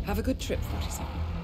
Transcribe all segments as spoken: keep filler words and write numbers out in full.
Have a good trip, forty-seven.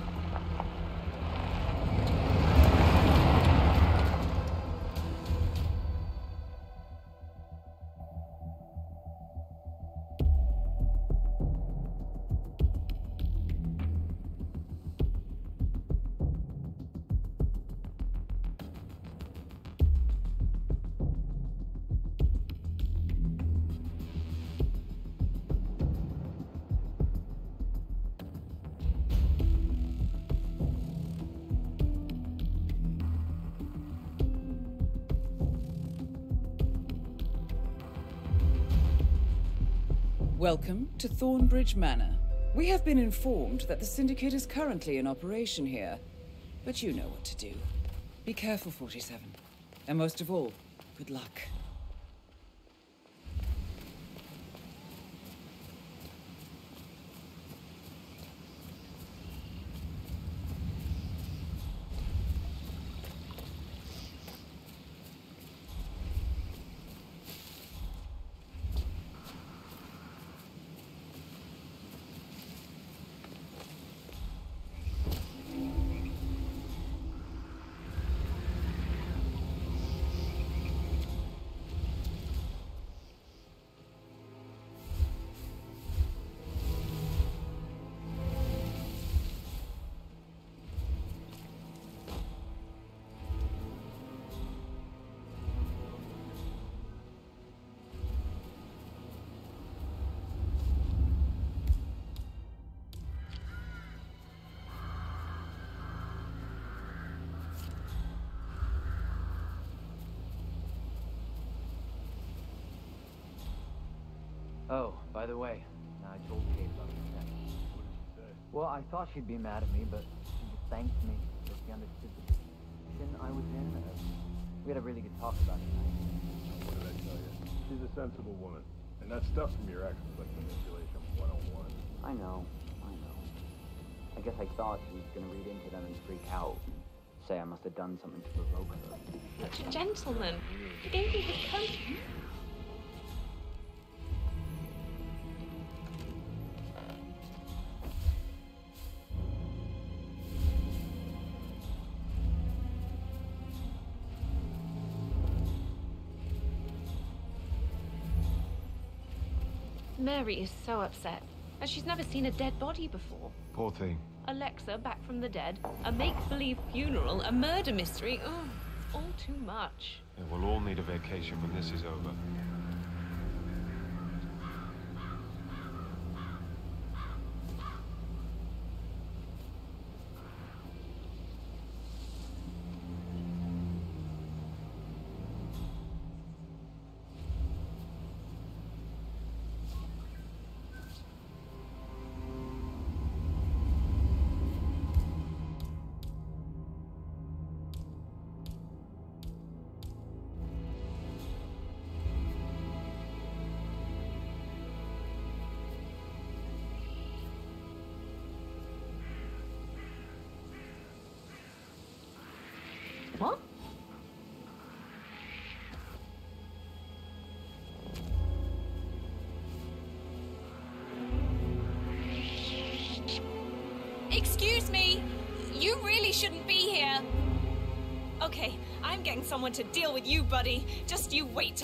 Welcome to Thornbridge Manor. We have been informed that the Syndicate is currently in operation here, but you know what to do. Be careful, forty-seven. And most of all, good luck. Oh, by the way, I told Kate about the check. What did she say? Well, I thought she'd be mad at me, but she just thanked me so she understood the position I was in. Uh, we had a really good talk about it tonight. What did I tell you? She's a sensible woman. And that stuff from your ex was like manipulation one oh one. I know, I know. I guess I thought she was gonna read into them and freak out. And say I must have done something to provoke her. Such a gentleman. He gave me his coat. Mary is so upset, as she's never seen a dead body before. Poor thing. Alexa back from the dead, a make-believe funeral, a murder mystery. Oh, all too much. Yeah, we'll all need a vacation when this is over. What? Excuse me, you really shouldn't be here. Okay, I'm getting someone to deal with you, buddy. Just you wait.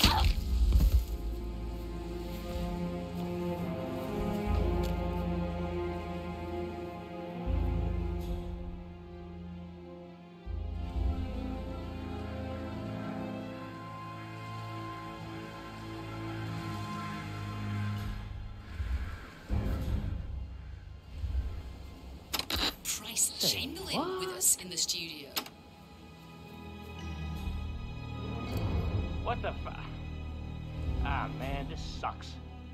Chamberlain with us in the studio. What the f... Ah, man, this sucks.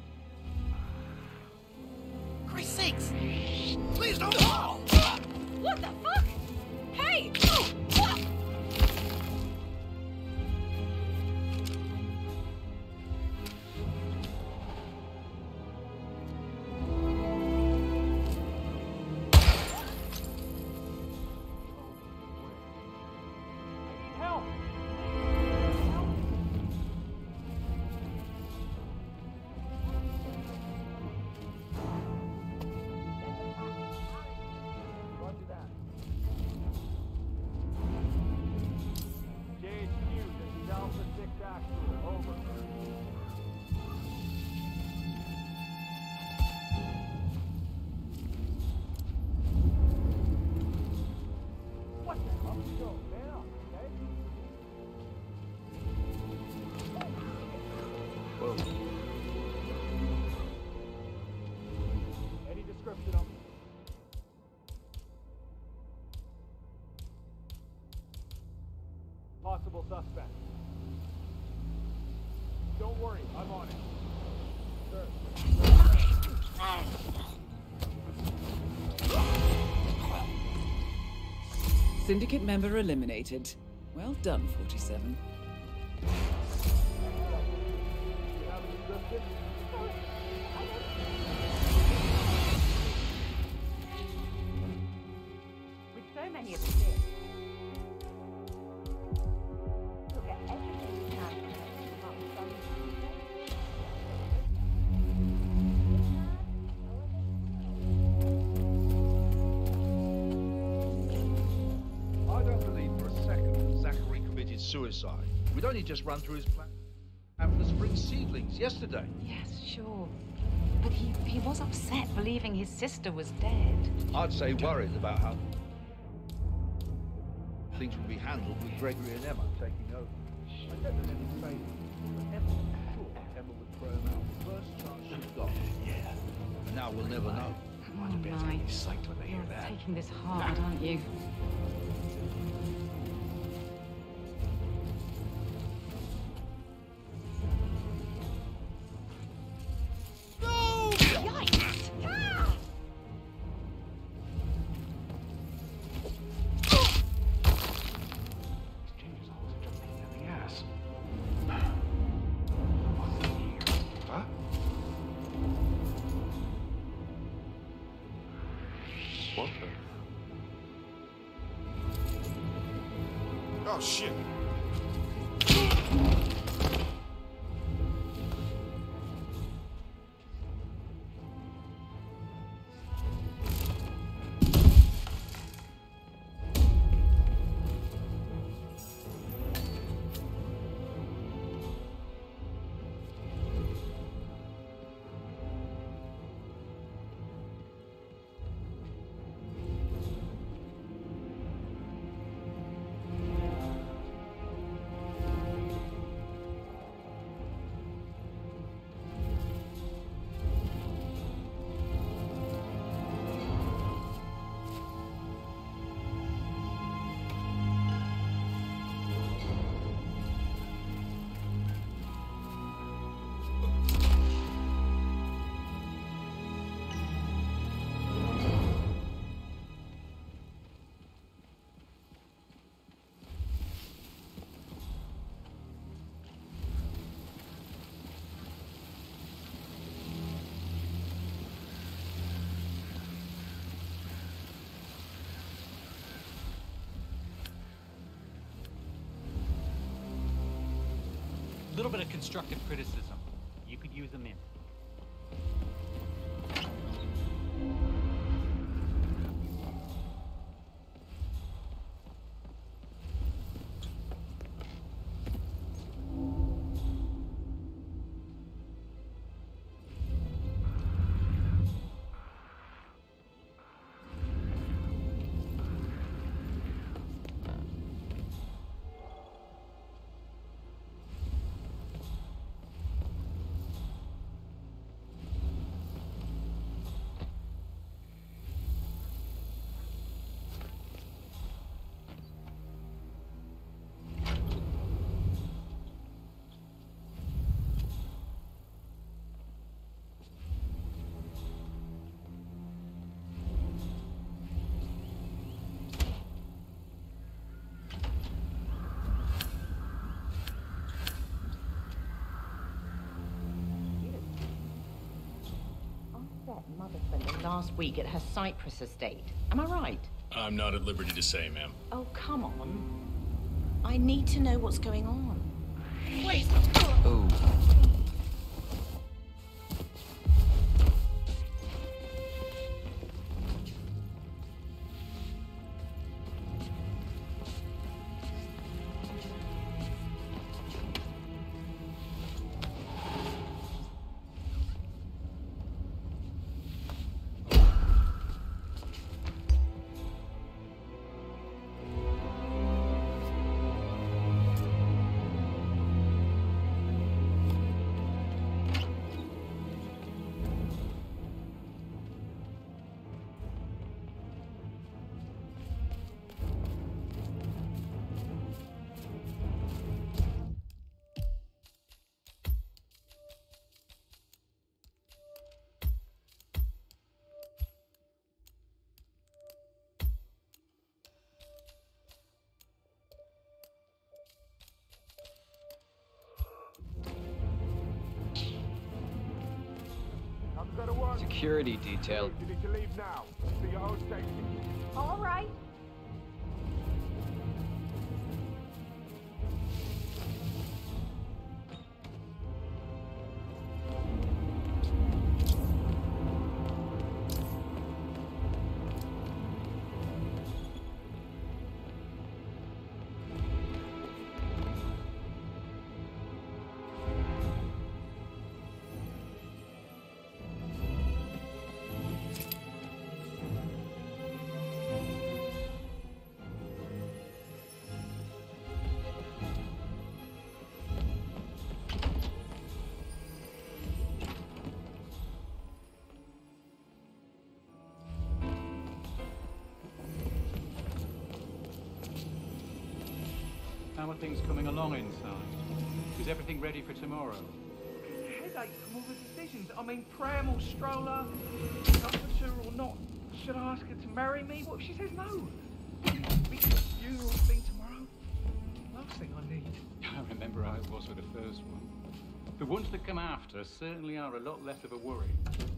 Christ's sakes! Please don't... What the fuck? Hey! Whoa. Any description of possible suspect? Don't worry, I'm on it. Sir. Syndicate member eliminated. Well done, forty-seven. With so many of us here, you'll get everything you can from the Martin I don't believe for a second that Zachary committed suicide. We'd only just run through his plan for the spring seedlings yesterday. Yes, sure. But he, he was upset believing his sister was dead. I'd say worried about how things would be handled with Gregory and Emma taking over. I said that in his favour, but Emma was sure Emma would throw him out the first chance she got. Yeah. And now we'll never know. Oh, my. You're taking this hard, aren't you? No! Yikes! Ah! What the? Oh, shit. A little bit of constructive criticism. You could use them in. Mother spent the last week at her Cyprus estate. Am I right? I'm not at liberty to say, ma'am. Oh, come on. I need to know what's going on. Wait! Oh. security detail. You need to leave now. For your own safety. All right. How are things coming along inside? Is everything ready for tomorrow? Headache from all the decisions. I mean, pram or stroller, comforter or not. Should I ask her to marry me? What if she says no? Big funeral thing tomorrow. Last thing I need. I remember how it was with the first one. The ones that come after certainly are a lot less of a worry.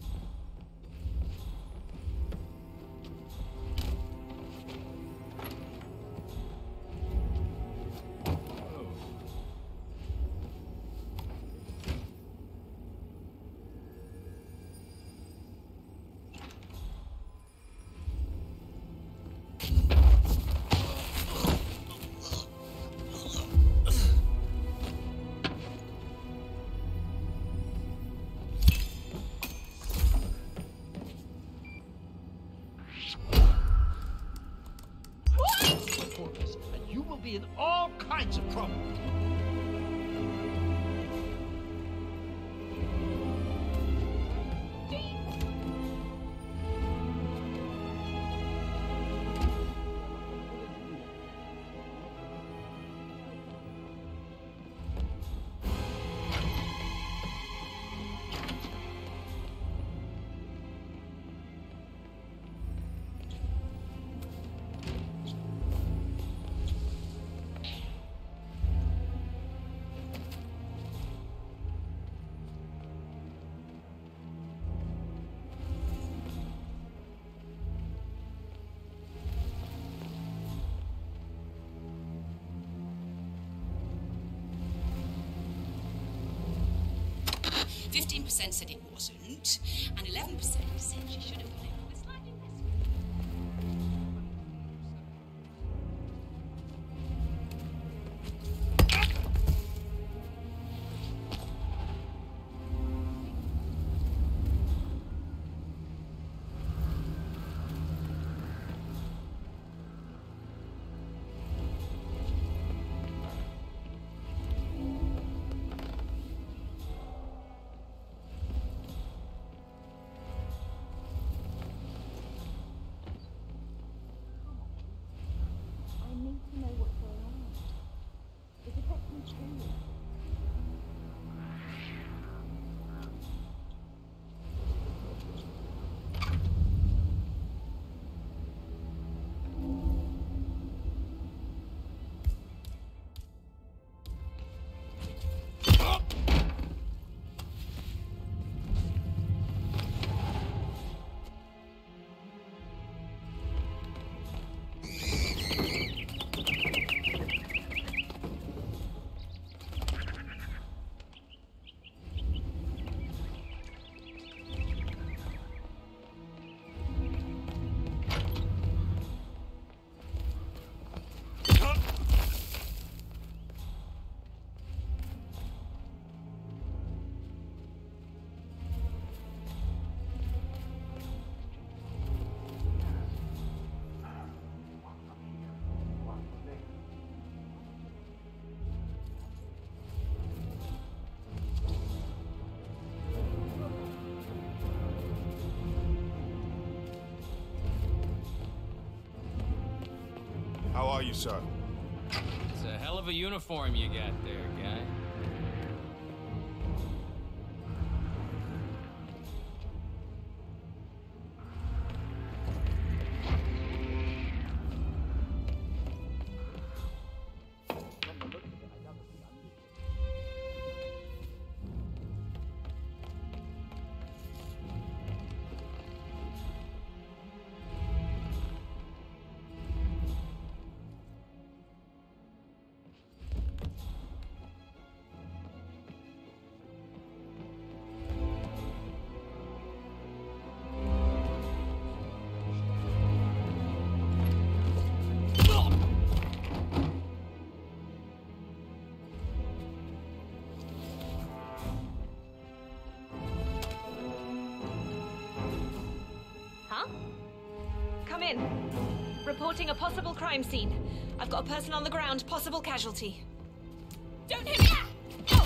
In all kinds of trouble. fifteen percent said it wasn't, and eleven percent said she should have done it with slightly less. How are you, sir? It's a hell of a uniform you got there, guy. in. Reporting a possible crime scene. I've got a person on the ground, possible casualty. Don't hit me! Oh.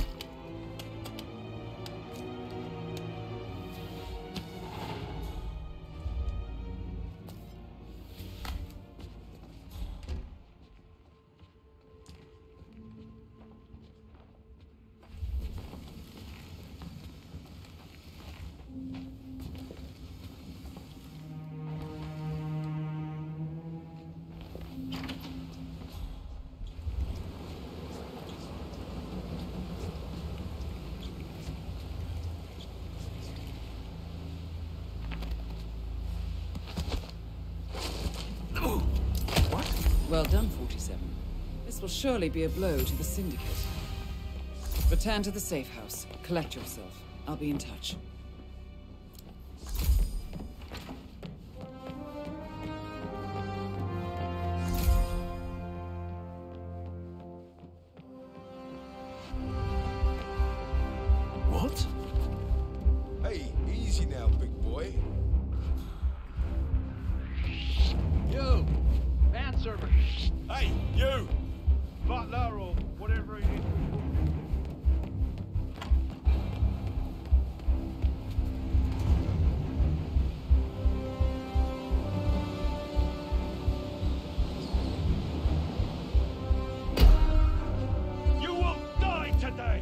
Well done, forty-seven. This will surely be a blow to the Syndicate. Return to the safe house. Collect yourself. I'll be in touch. What? Hey, easy now, big boy. You! Manservant! Hey, you! Butler or whatever he is. You will die today!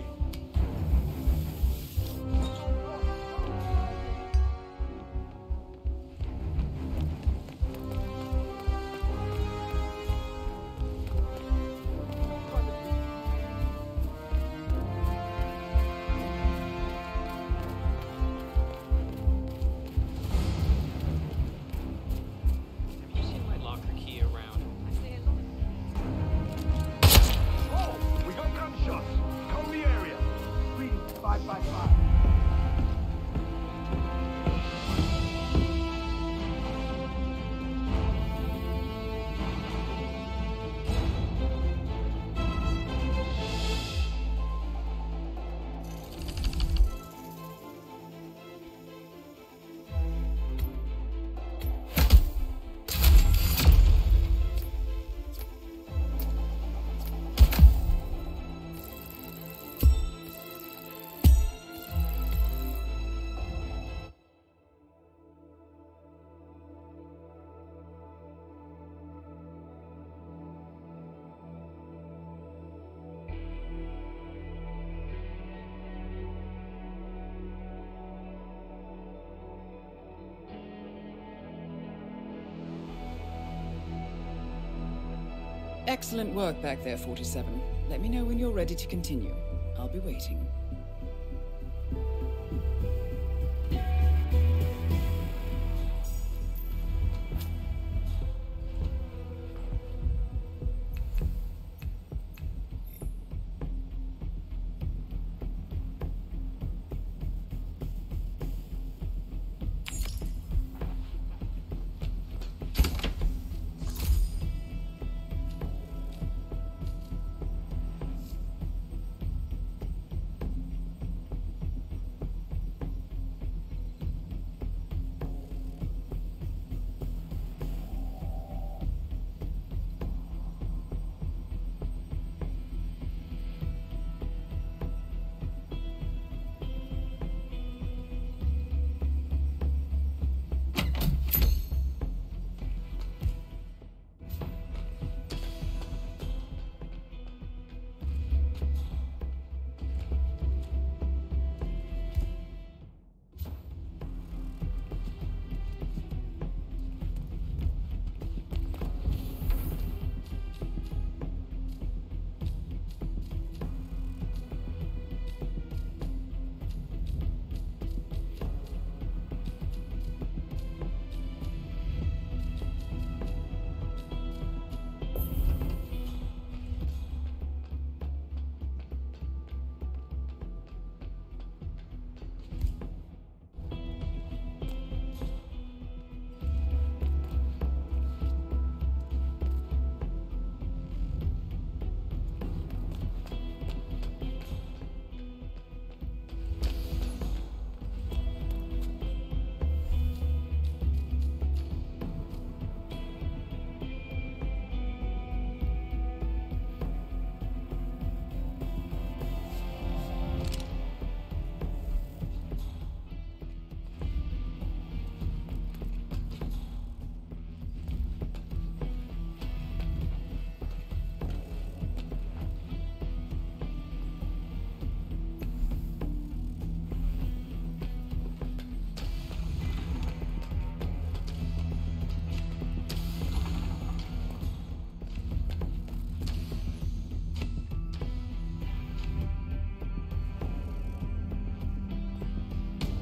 Excellent work back there, forty-seven. Let me know when you're ready to continue. I'll be waiting.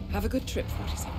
Have a good trip, forty-seven.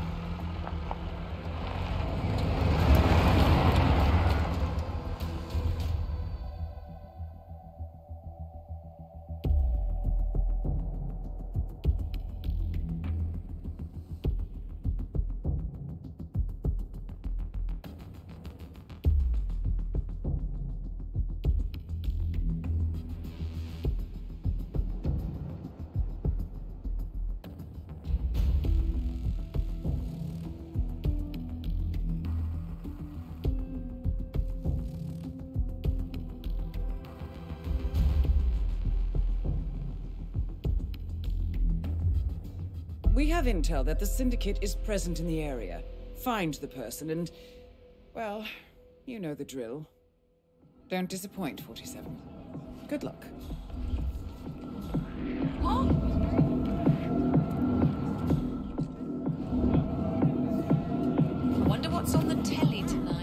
We have intel that the Syndicate is present in the area. Find the person and... well, you know the drill. Don't disappoint, forty-seven. Good luck. Huh? I wonder what's on the telly tonight.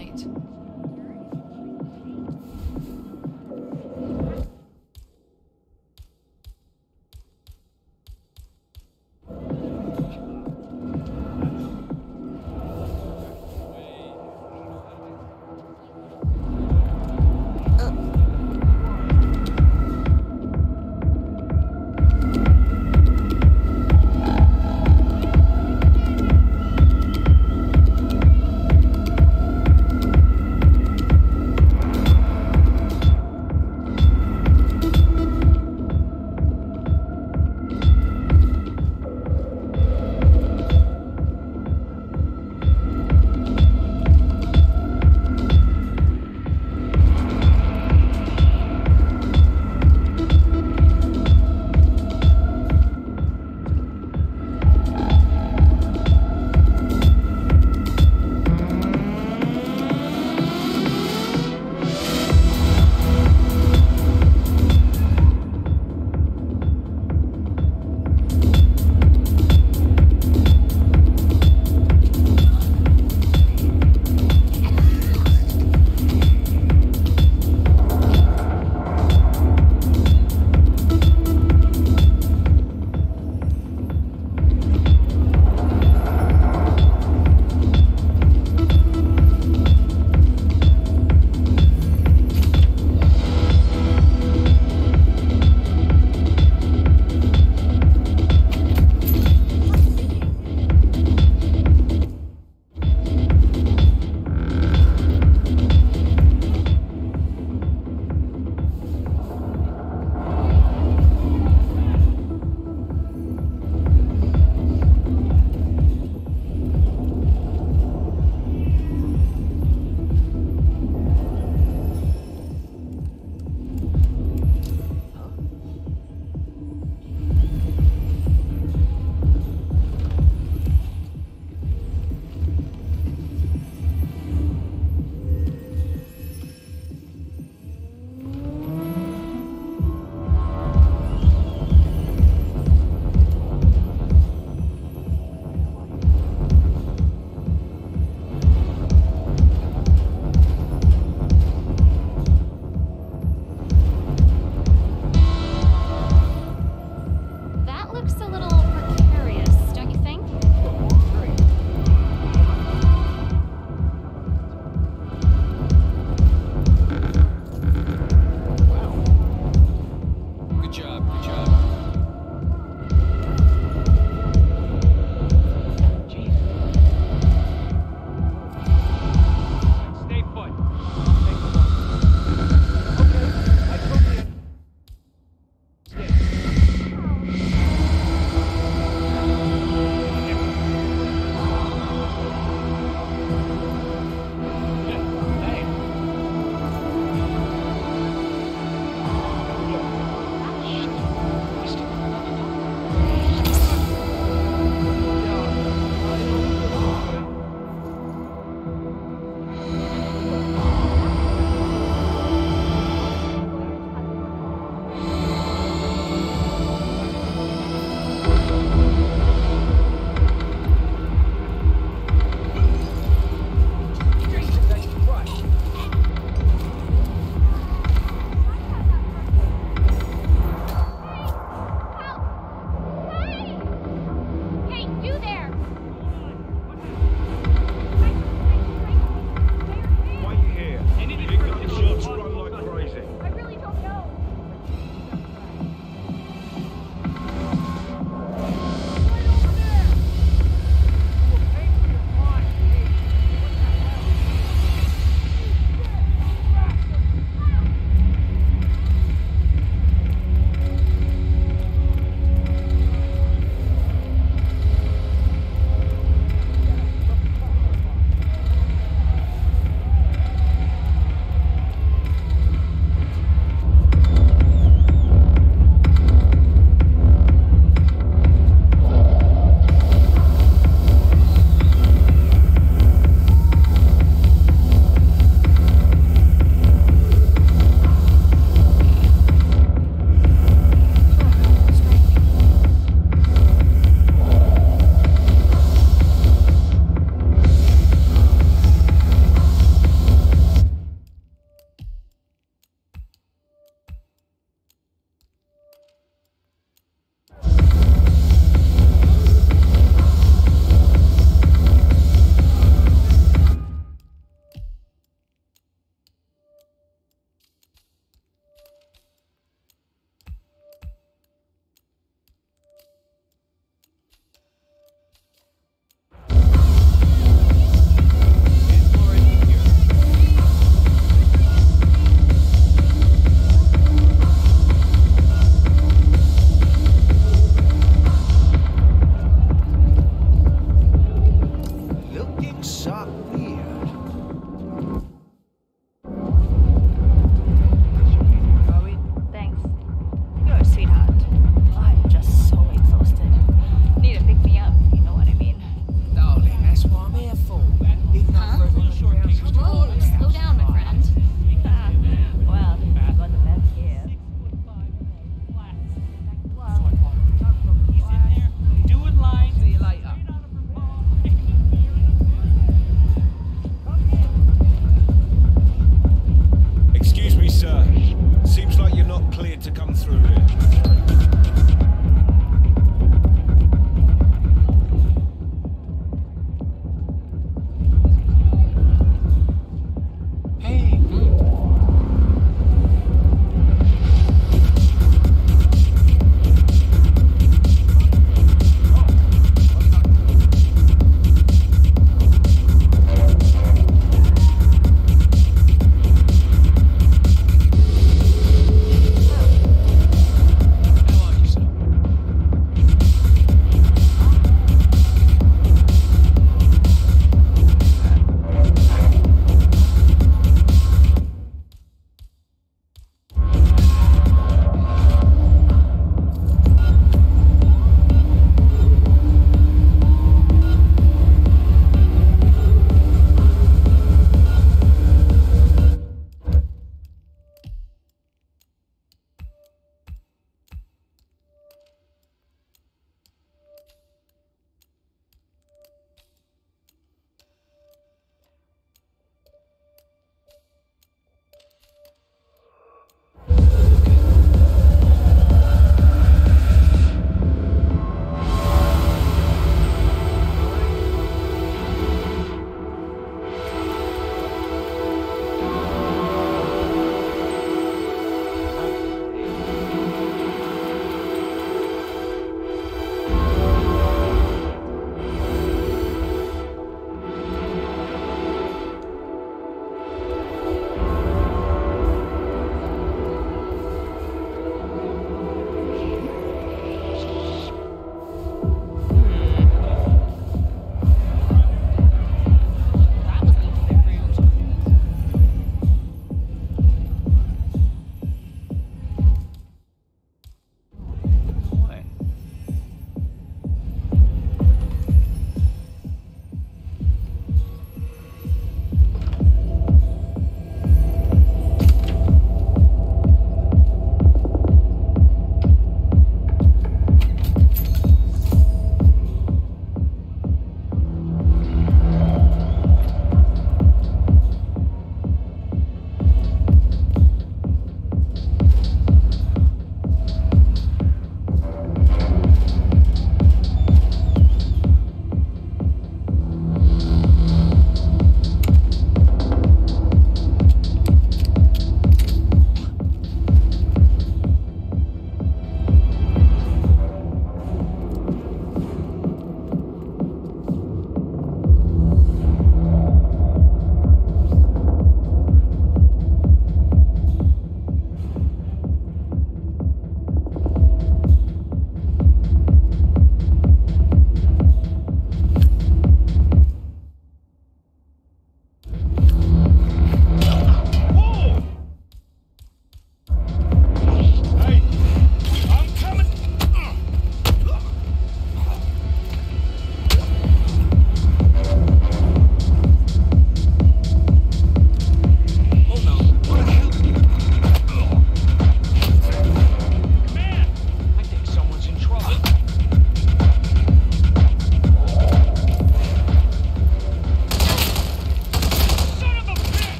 it to come through here.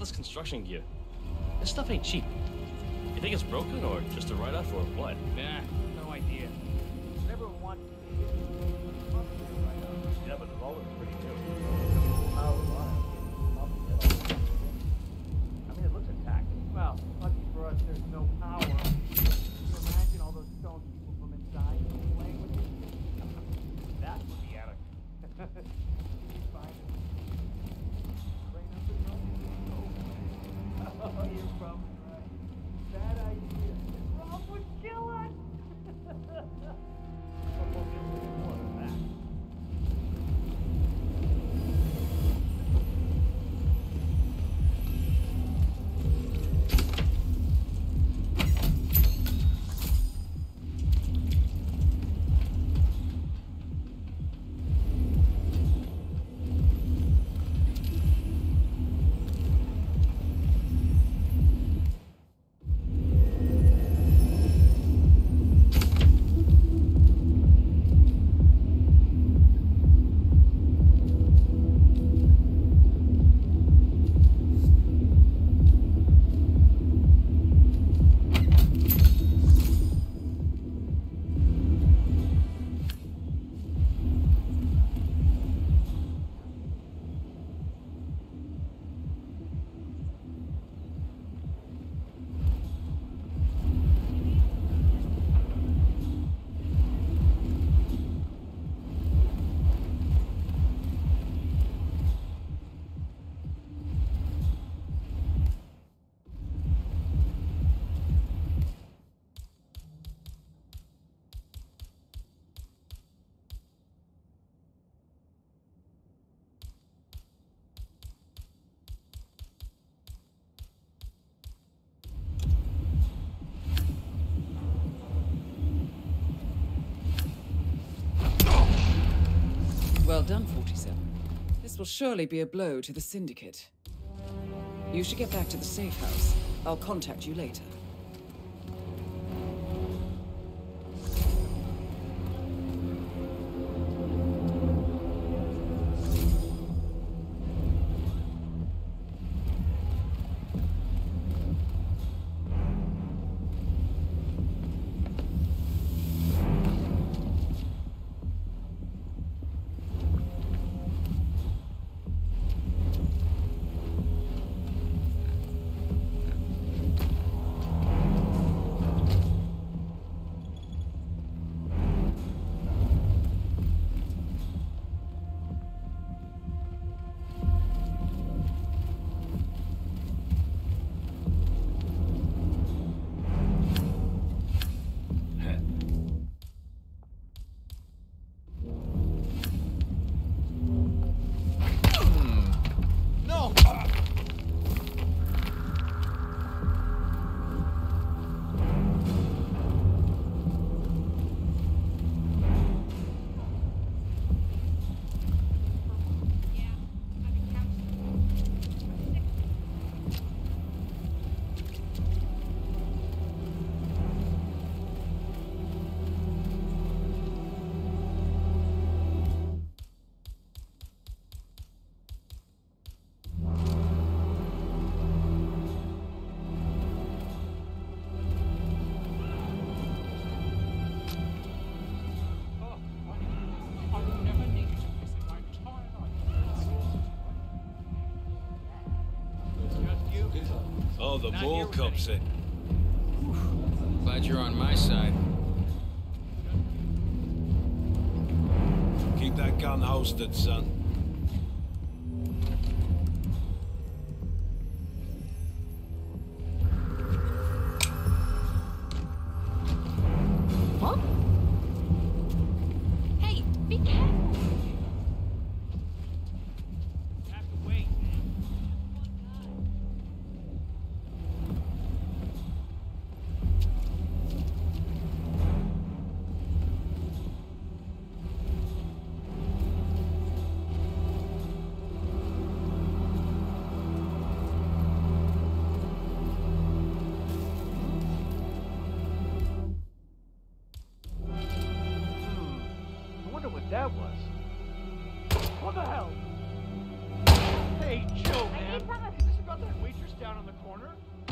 this construction gear? This stuff ain't cheap. You think it's broken or just a write-off or what? Nah, no idea. Everyone wants to see it. Yeah, but the roll is pretty new. I mean, it looks intact. Well, lucky for us, there's no power. Can you imagine all those stone people from inside playing with it? That would be epic. He's fine. Bring up the road. Oh, you're probably right. Bad idea. Rob would kill us. More than that. Well done, forty-seven. This will surely be a blow to the Syndicate. You should get back to the safe house. I'll contact you later. Oh, the ball cups in. Glad you're on my side. Keep that gun holstered, son. What? Hey, be careful. Have to wait. That was. What the hell? Hey, Joe, man. Is this about that waitress down on the corner?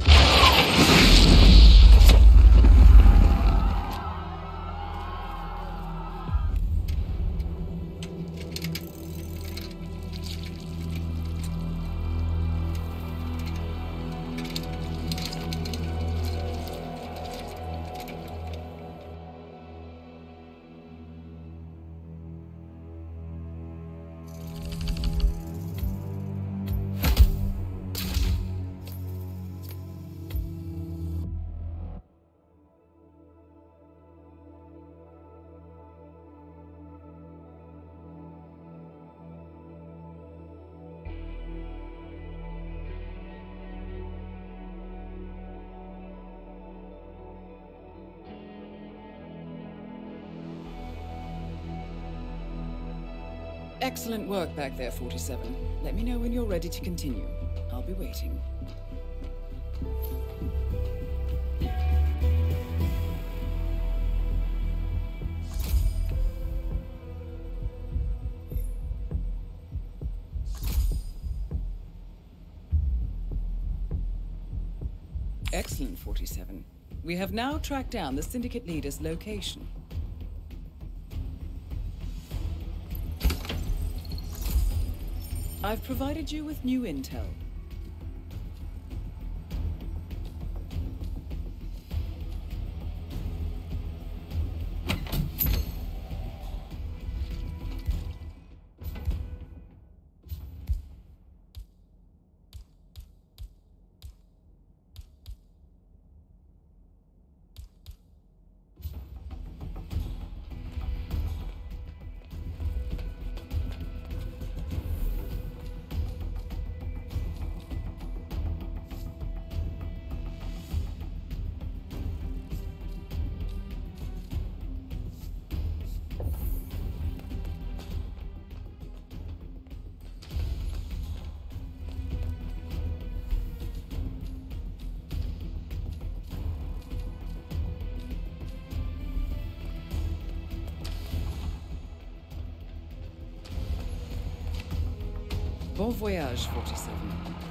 Excellent work back there, forty-seven. Let me know when you're ready to continue. I'll be waiting. Excellent, forty-seven. We have now tracked down the Syndicate leader's location. I've provided you with new intel. Bon voyage, forty-seven.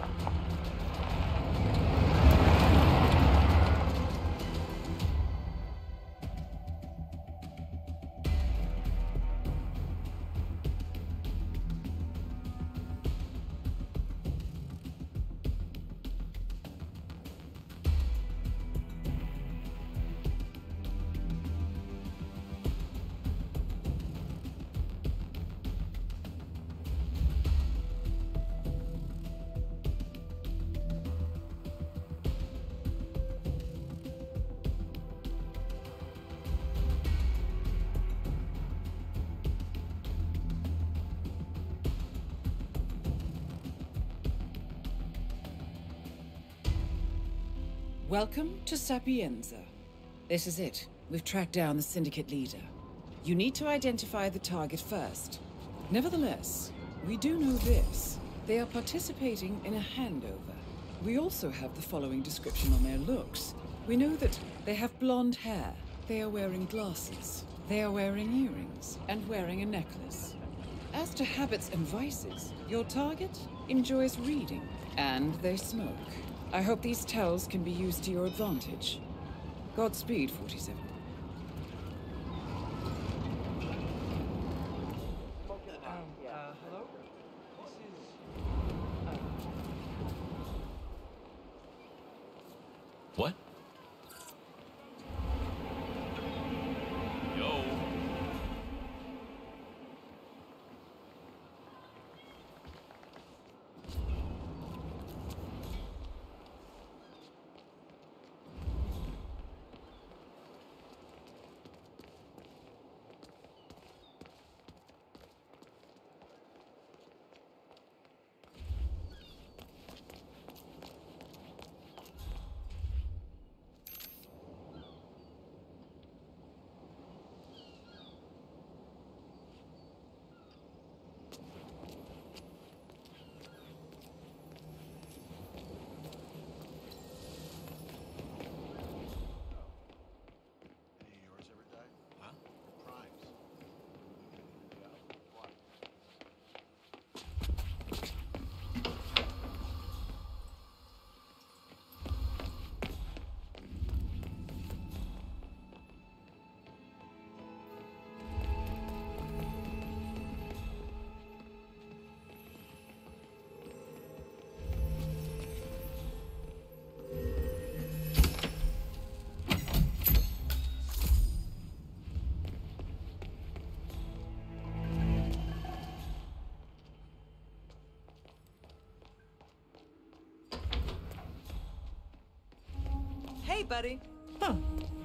Welcome to Sapienza. This is it. We've tracked down the Syndicate leader. You need to identify the target first. Nevertheless, we do know this. They are participating in a handover. We also have the following description on their looks. We know that they have blonde hair. They are wearing glasses. They are wearing earrings and wearing a necklace. As to habits and vices, your target enjoys reading and they smoke. I hope these tells can be used to your advantage. Godspeed, forty-seven. What? Yo. Hey, buddy. Huh.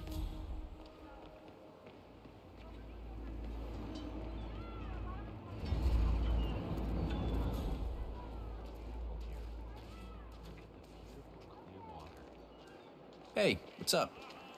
Hey, what's up?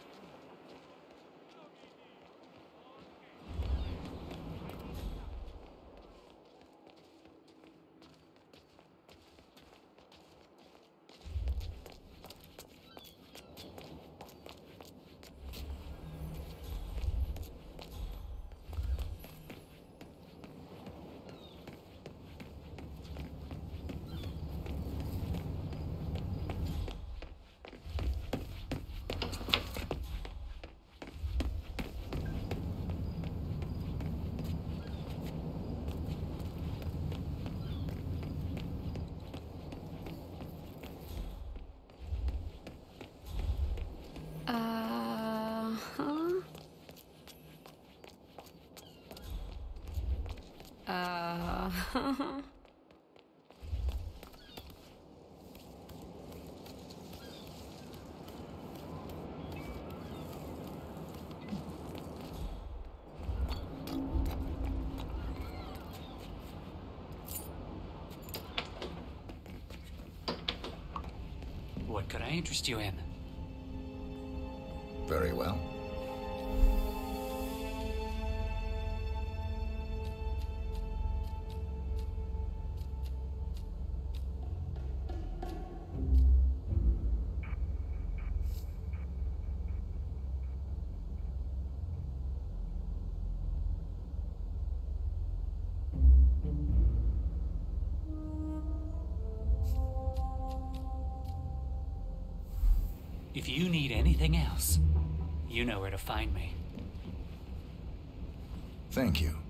Uh-huh. Uh-huh. What could I interest you in? Very well. If you need anything else, you know where to find me. Thank you.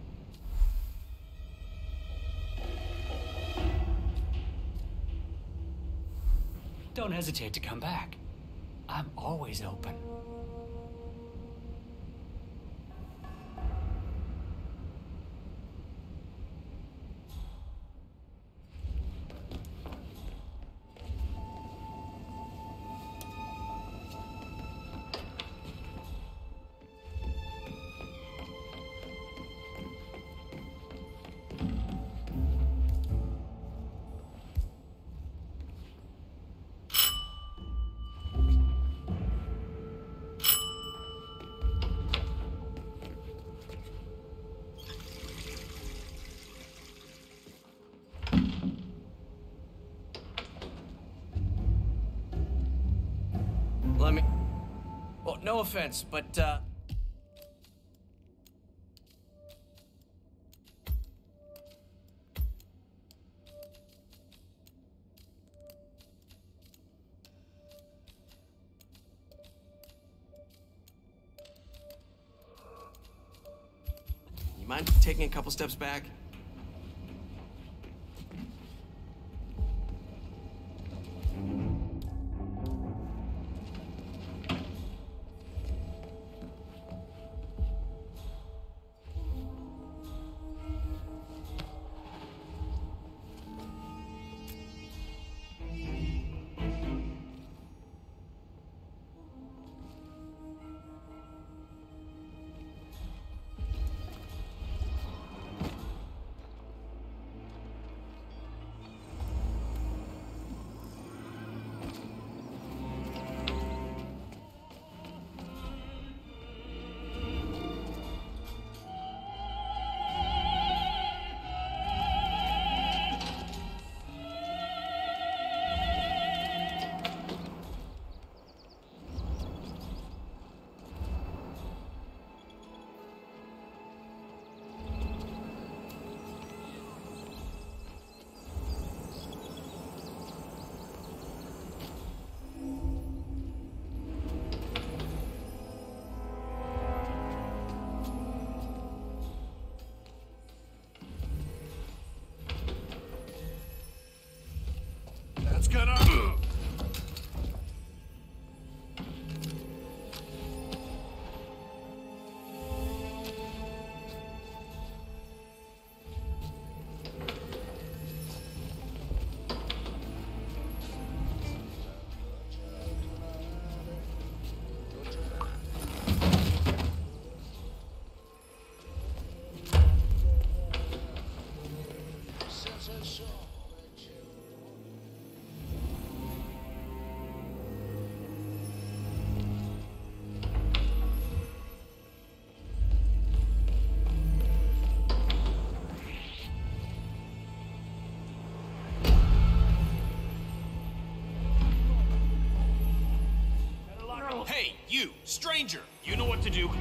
Don't hesitate to come back. I'm always open. Let me... Well, no offense, but, uh... You mind taking a couple steps back? That's gonna... Stranger, you know what to do.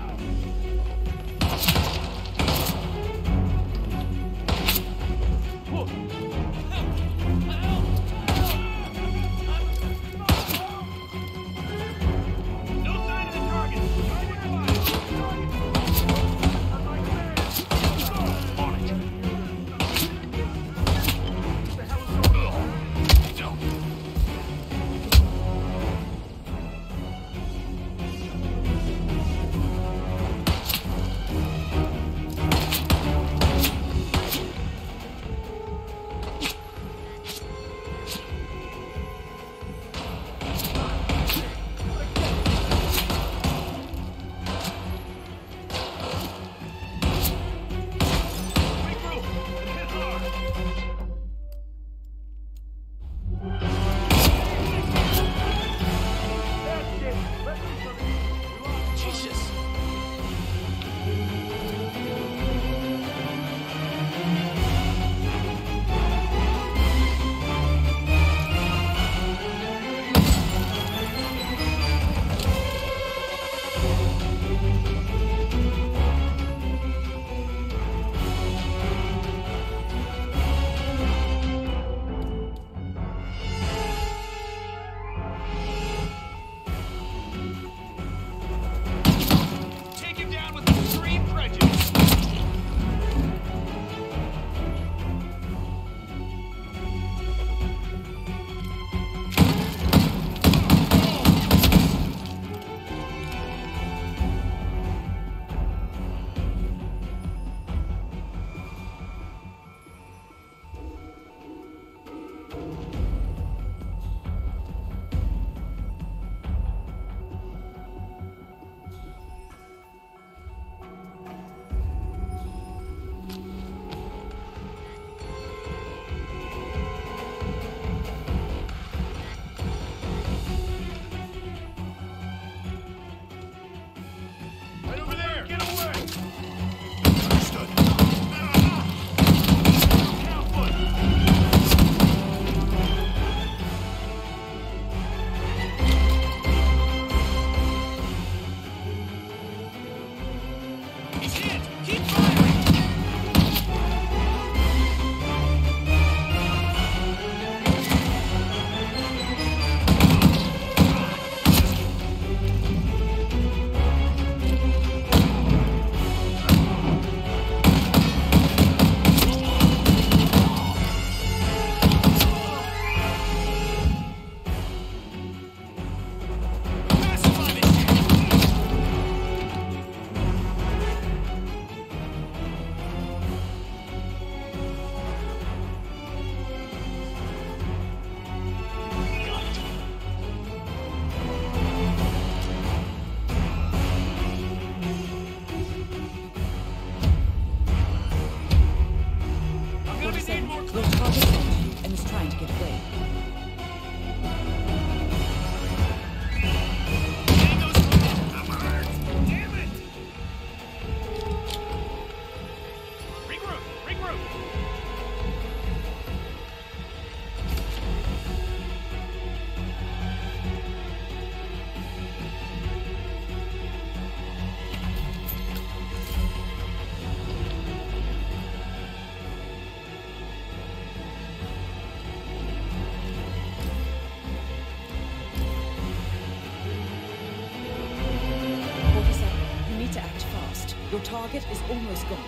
Your target is almost gone.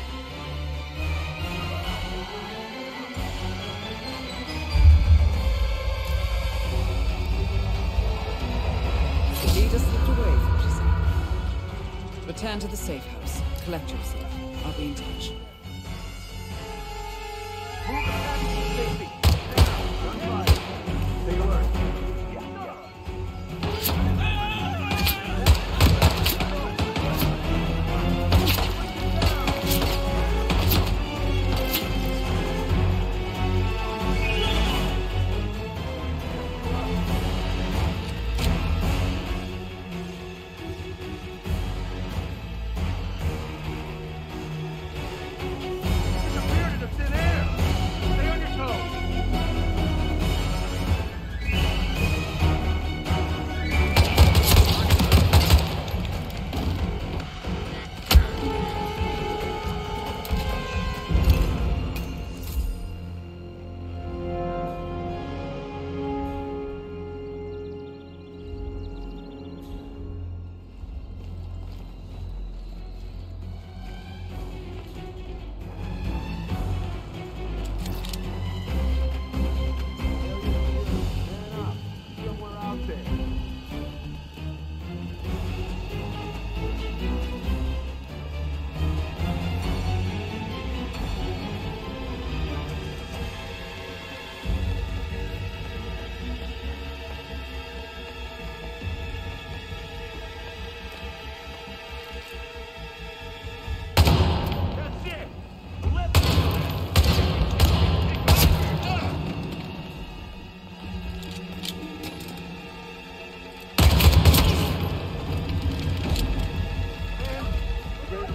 The leader slipped away, forty-seven. Return to the safe house. Collect yourself. I'll be in touch. Take alert. Disappeared into thin air. Stay on your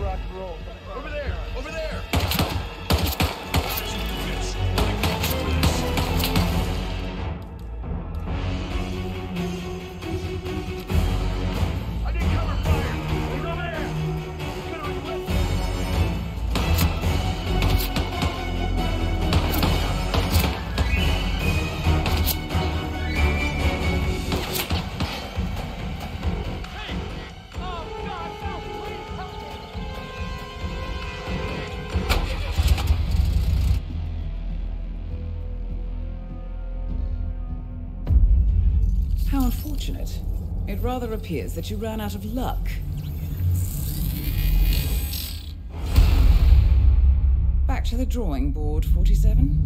rock and roll. Over there! Over there! I need cover fire! He's over there! He's gonna request How unfortunate. It rather appears that you ran out of luck. Back to the drawing board, forty-seven.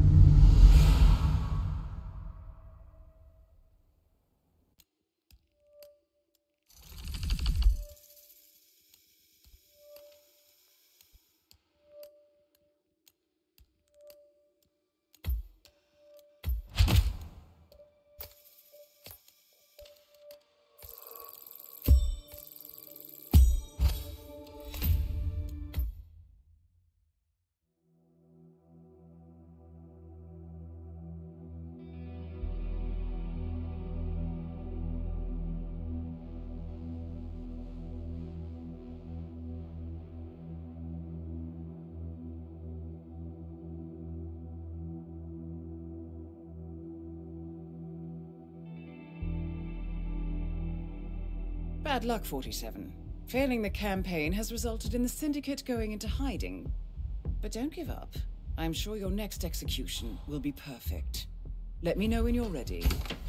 Bad luck, forty-seven. Failing the campaign has resulted in the Syndicate going into hiding. But don't give up. I'm sure your next execution will be perfect. Let me know when you're ready.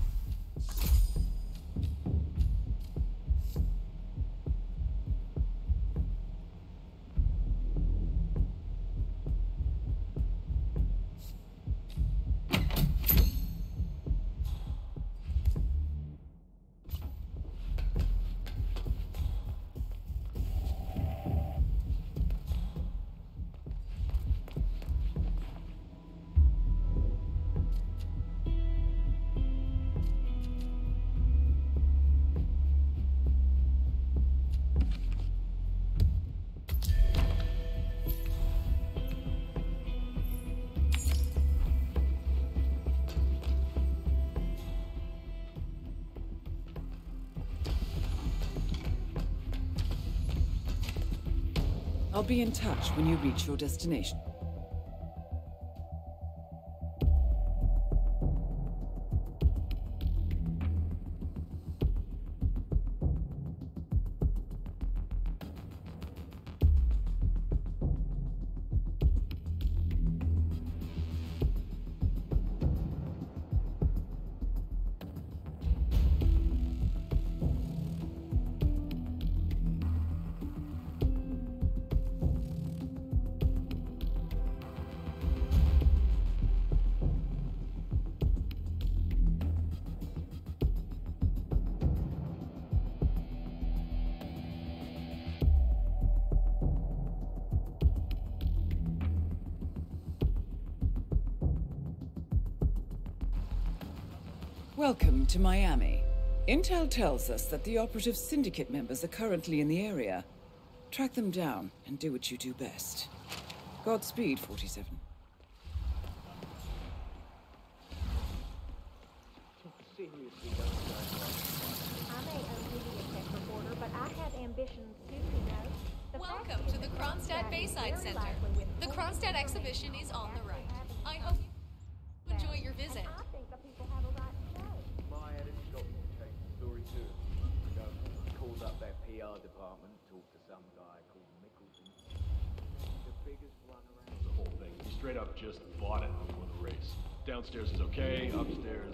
I'll be in touch when you reach your destination. Welcome to Miami. Intel tells us that the operative Syndicate members are currently in the area. Track them down and do what you do best. Godspeed, forty-seven. Seriously, don't go. I may own media tech reporter, but I have ambitions too, you know. The Welcome to the Kronstadt Bayside Center. The Kronstadt exhibition is on the right. I hope you enjoy your visit. I think the people have a right to know. My editor's got me to change the story too. So, called up their P R department, talked to some guy called Mickelson. The biggest run around. The whole thing. He straight up just bought it before the race. Downstairs is okay, upstairs.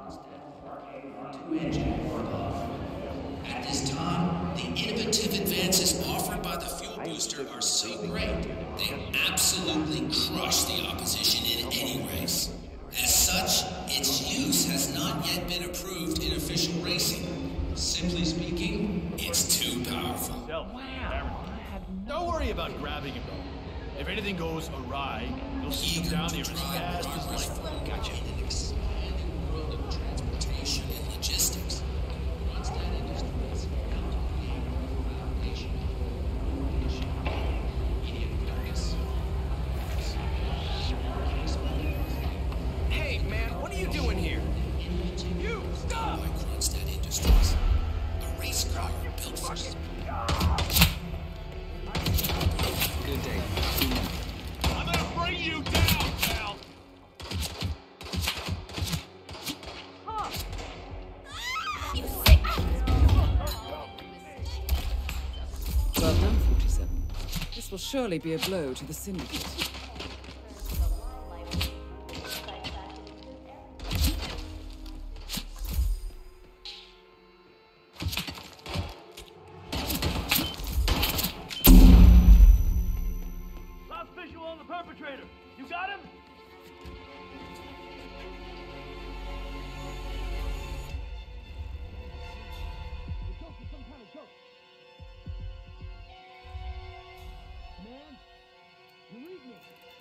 At this time, the innovative advances offered by the fuel booster are so great, they absolutely crush the opposition in any race. As such, its use has not yet been approved in official racing. Simply speaking, it's too powerful. Don't worry about grabbing him, though. If anything goes awry, you'll see him down here as fast as lightning. Gotcha. In an expanding world of transportation and logistics, Kronstadt Industries foundation. you down, pal! Well done, forty-seven. This will surely be a blow to the Syndicate. Last visual on the perpetrator. You got him? Man, you read me.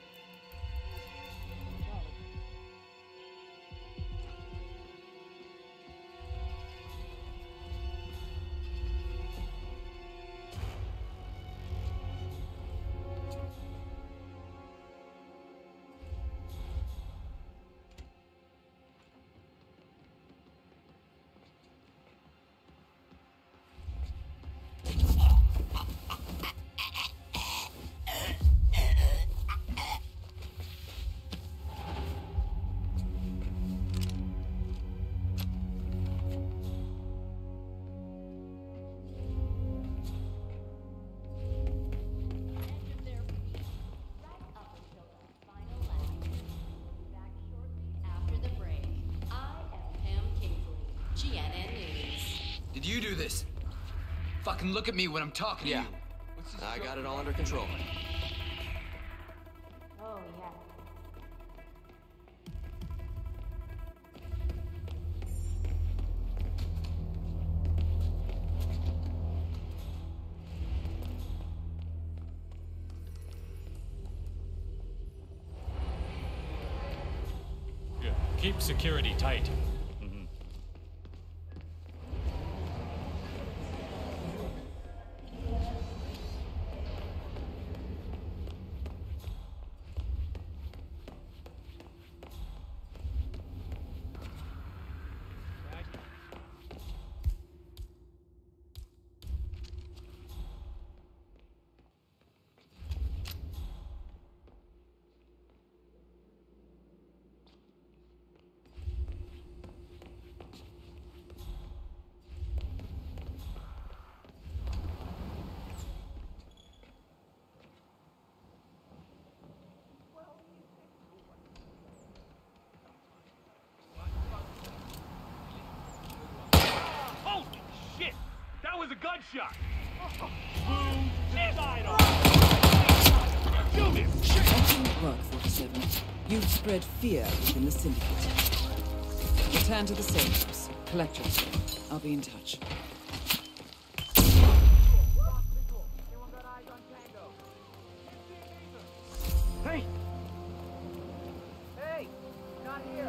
Did you do this? Fucking look at me when I'm talking Yeah. to you. I got it all under control. Oh, yeah. Yeah. Keep security tight. Mhm. Holy shit! That was a gunshot! Boom! Inside on! Do this! Excellent work, forty-seven. You've spread fear within the Syndicate. Return to the sandbox. Collect yourself. I'll be in touch. Hey! Hey! Not here!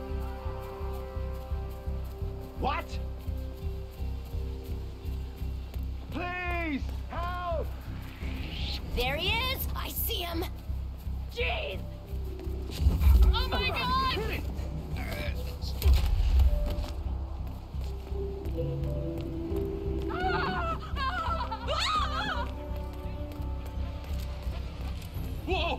What? Please! Help! There he is! I see him! Jeez! Oh my god! Whoa!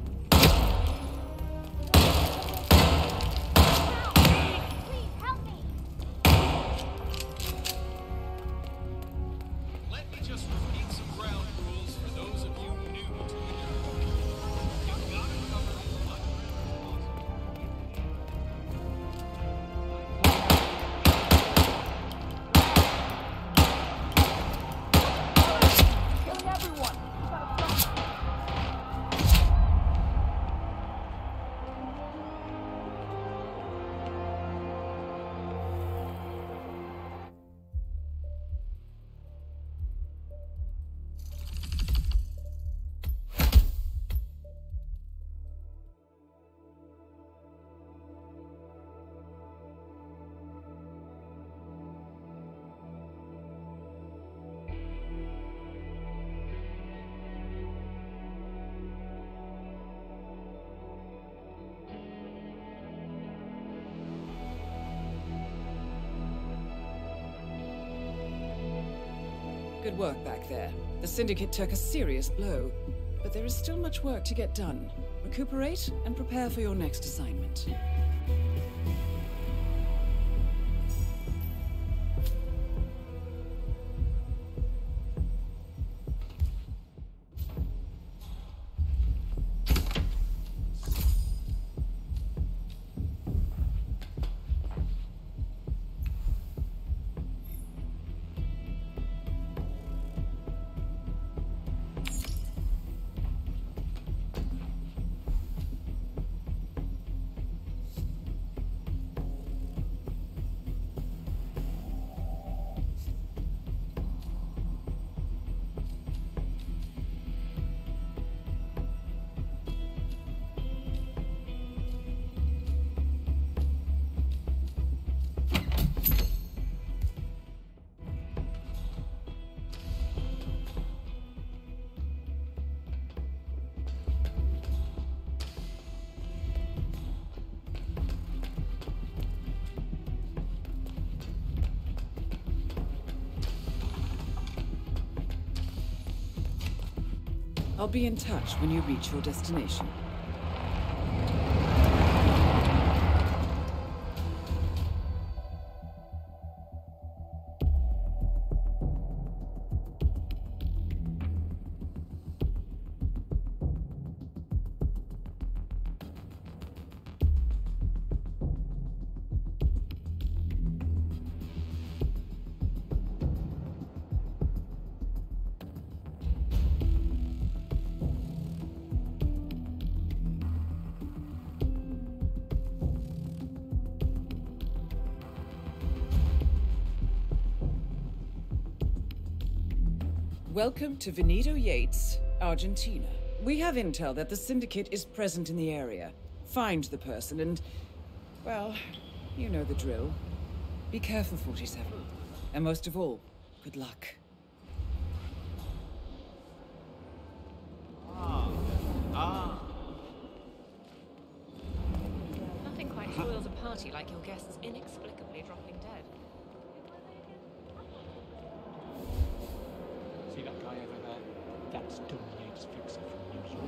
Let me just repeat some ground rules for those of you new to the area. You've got to cover as much Killing everyone! You gotta stop! Good work back there. The Syndicate took a serious blow, but there is still much work to get done. recuperate, and prepare for your next assignment. I'll be in touch when you reach your destination. Welcome to Veneto Yates, Argentina. We have intel that the Syndicate is present in the area. Find the person and, well, you know the drill. Be careful, forty-seven. And most of all, good luck. Ah. Ah. Nothing quite spoils a party like your guests inexplicably dropping dead. See that guy over there? That's Tony Yates' fixer from New York.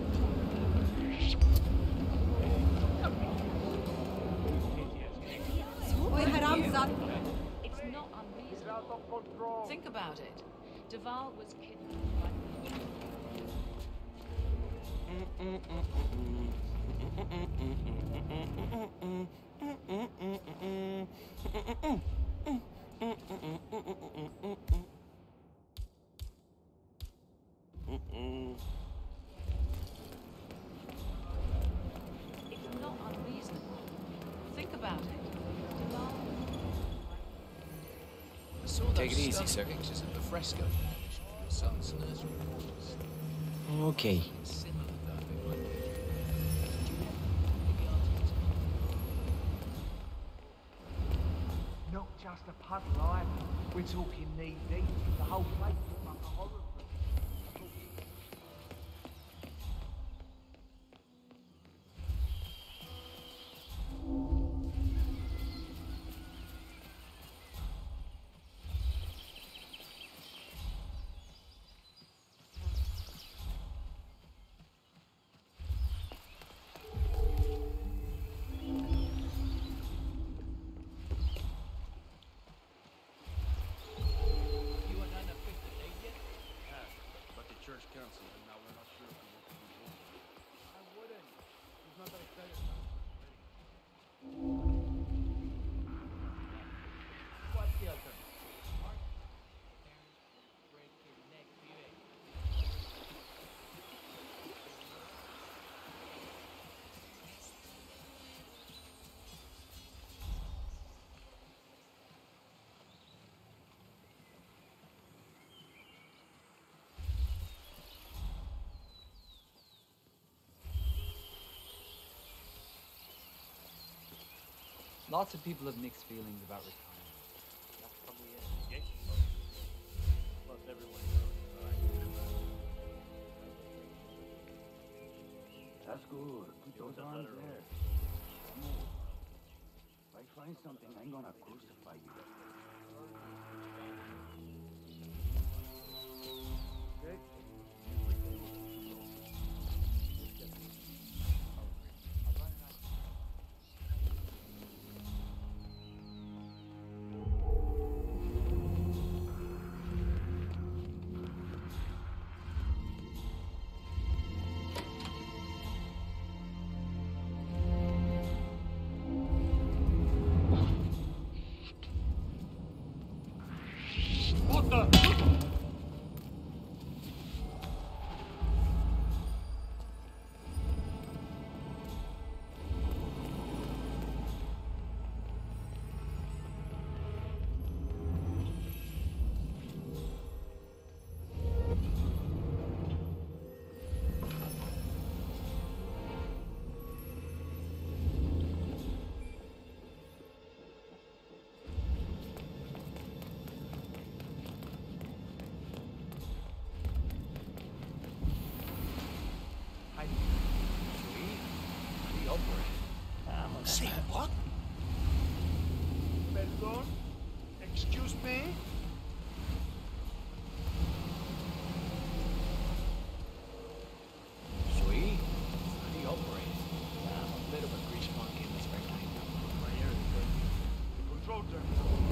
It's not unreasonable. Think about it. Duval was kidnapped by... It's not unreasonable. Think about it. Duval... I saw those Take it easy, stunning sir. pictures of the fresco finish on your son's nursery walls. Okay. Similar though they might be. Not just a puddle either. We're talking knee deep. The whole place looks like a horror film. Council, and now we're not sure if we want to move on. I wouldn't. He's not that excited about it already. What's the alternative? Lots of people have mixed feelings about retirement. That's probably it. Yeah. Plus everyone knows. That's good. Keep those arms there. Come on. If I find something, I'm gonna crucify you. What? Perdón? Excuse me? Sweet. How do you operate? I'm a bit of a grease monkey in this thing. My ear is burning. The control terminal.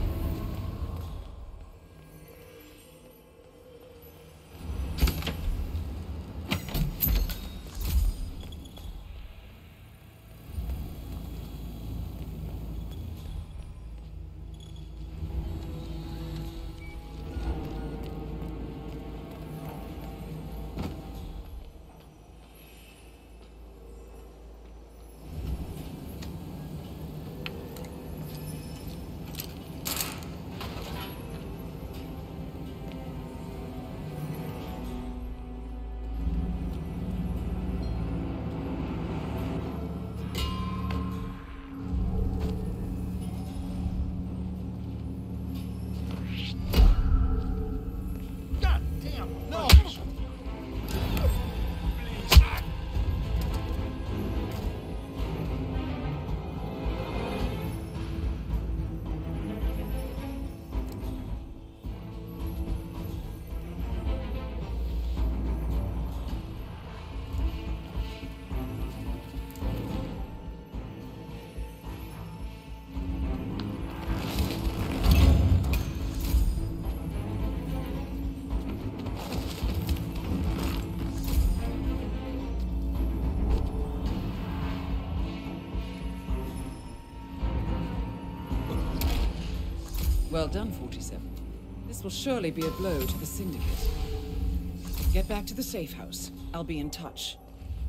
Well done, forty-seven. This will surely be a blow to the Syndicate. Get back to the safe house. I'll be in touch.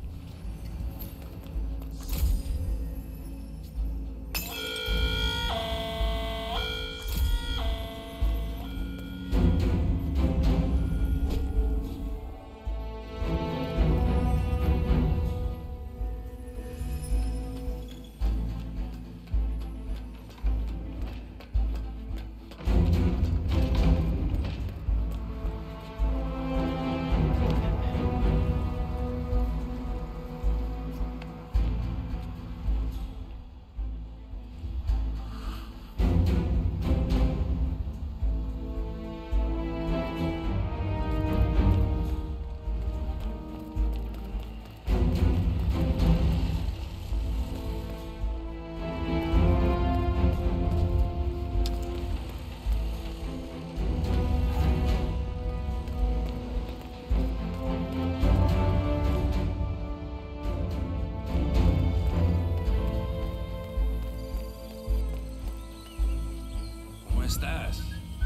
estás?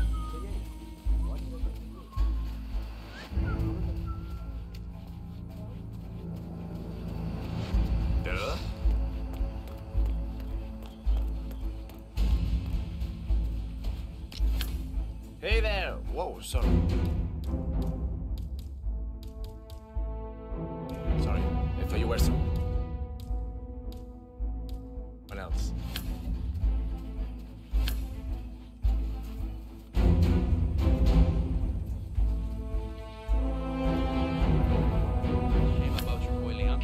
¿Verdad? Hey there! Whoa, sorry. Sorry, I thought you were some... What else? Shame about your boy Leon.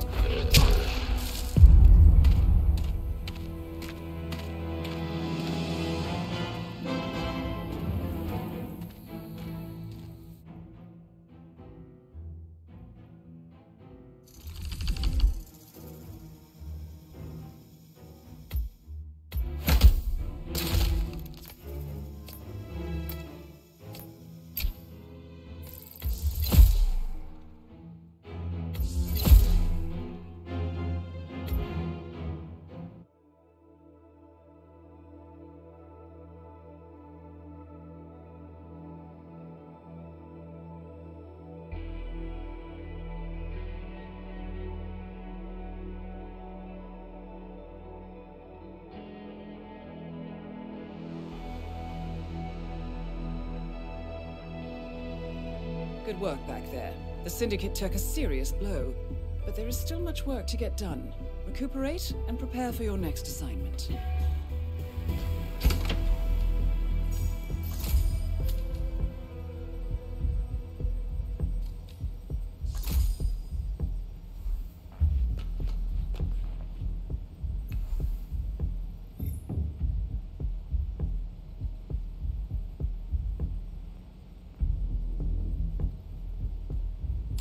Good work back there. The Syndicate took a serious blow, but there is still much work to get done. Recuperate and prepare for your next assignment.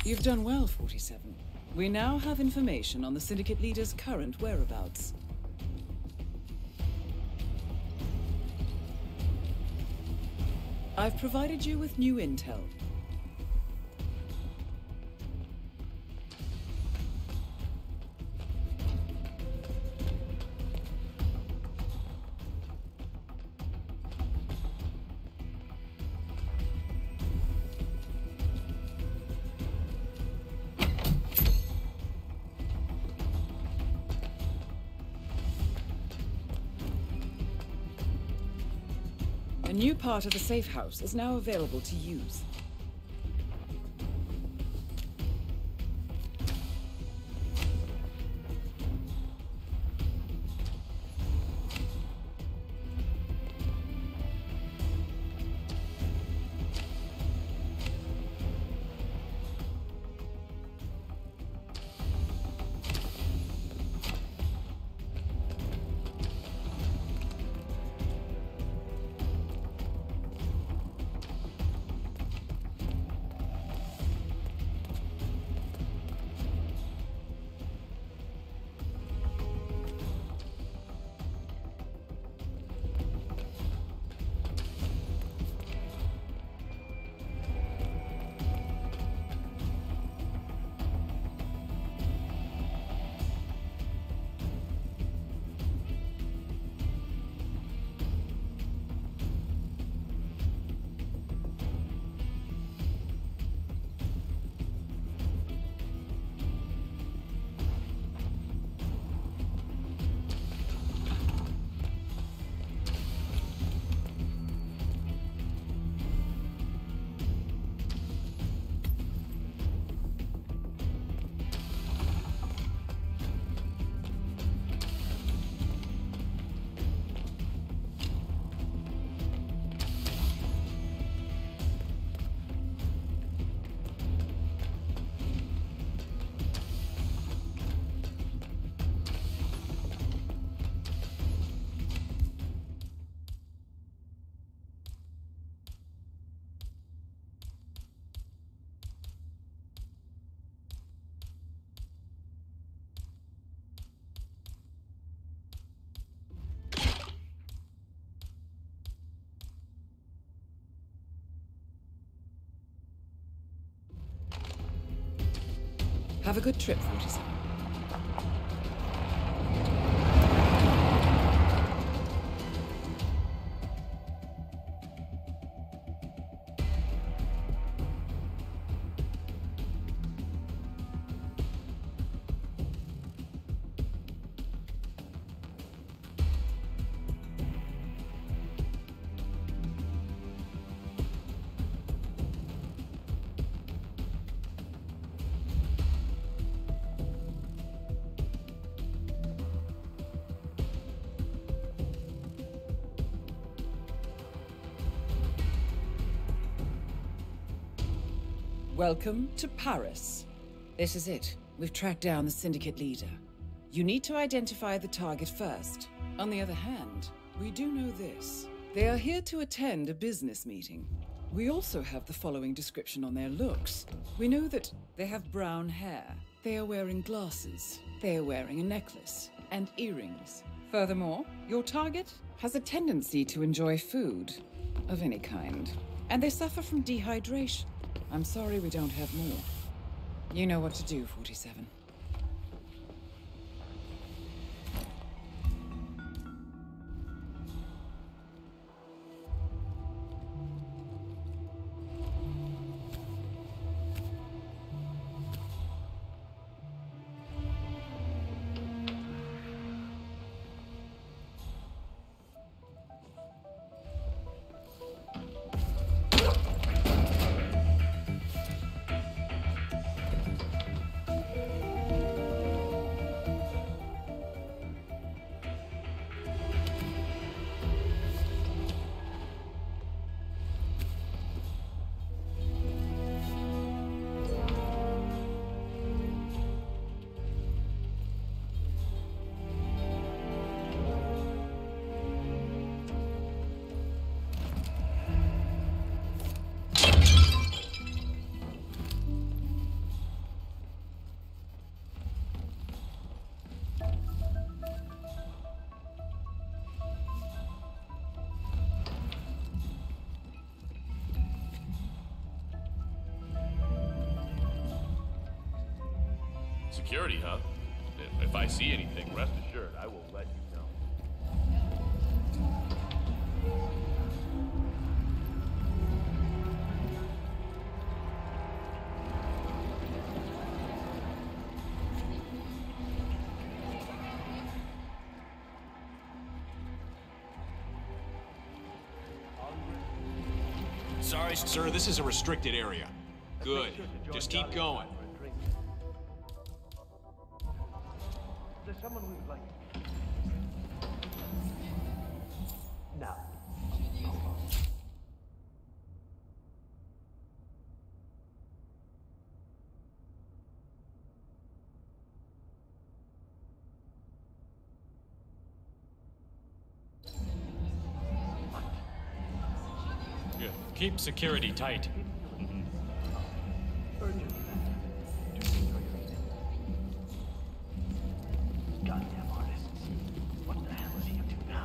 You've done well, forty-seven. We now have information on the Syndicate leader's current whereabouts. I've provided you with new intel. A new part of the safe house is now available to use. Have a good trip, forty-seven. Welcome to Paris. This is it. We've tracked down the Syndicate leader. You need to identify the target first. On the other hand, we do know this. They are here to attend a business meeting. We also have the following description on their looks. We know that they have brown hair. They are wearing glasses. They are wearing a necklace and earrings. Furthermore, your target has a tendency to enjoy food of any kind. And they suffer from dehydration. I'm sorry we don't have more. You know what to do, forty-seven. Security, huh? If, if I see anything, rest assured, I will let you know. Sorry, sir, this is a restricted area. Good. Just keep going. There's someone we would like. Now. Good. Keep security tight. Goddamn artists. What the hell is he up to now?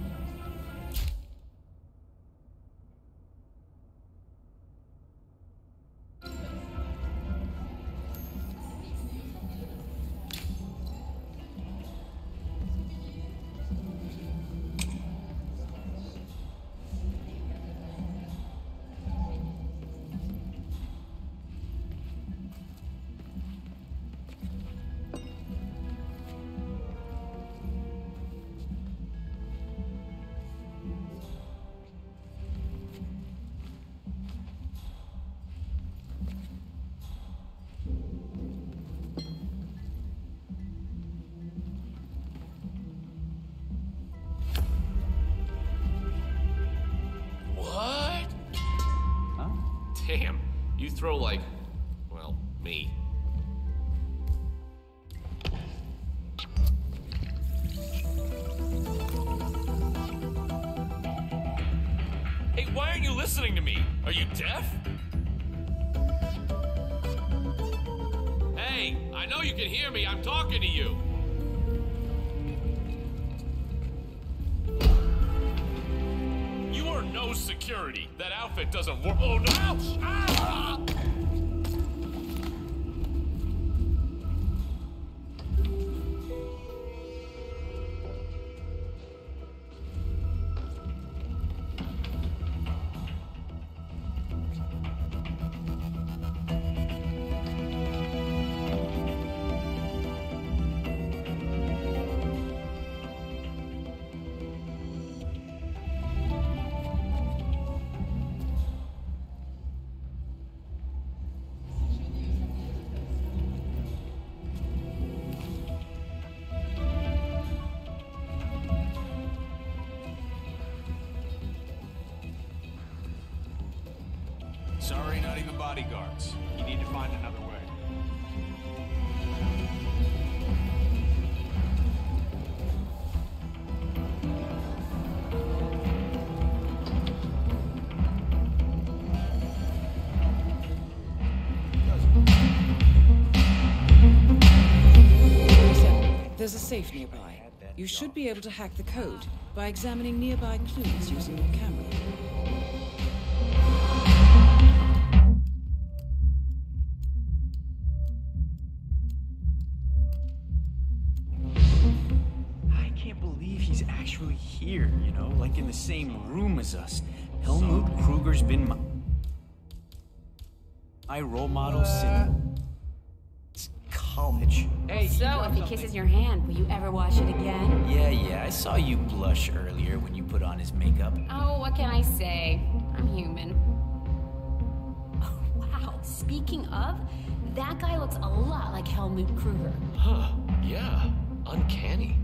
What? Huh? Damn, you throw like, well, me. Hey, why aren't you listening to me? Are you deaf? Hey, I know you can hear me. I'm talking to you. You are no security. That outfit doesn't work. Oh, no! Ouch! Ah! Sorry, not even bodyguards. You need to find another way. There's a safe nearby. You should be able to hack the code by examining nearby clues using your camera. I can't believe he's actually here, you know, like in the same room as us. Helmut Kruger's been my, my role model since college. Hey, so if he kisses your hand, will you ever wash it again? Yeah, yeah, I saw you blush earlier when you put on his makeup. Oh, what can I say? I'm human. Oh, wow. Speaking of, that guy looks a lot like Helmut Kruger. Huh, yeah. Uncanny.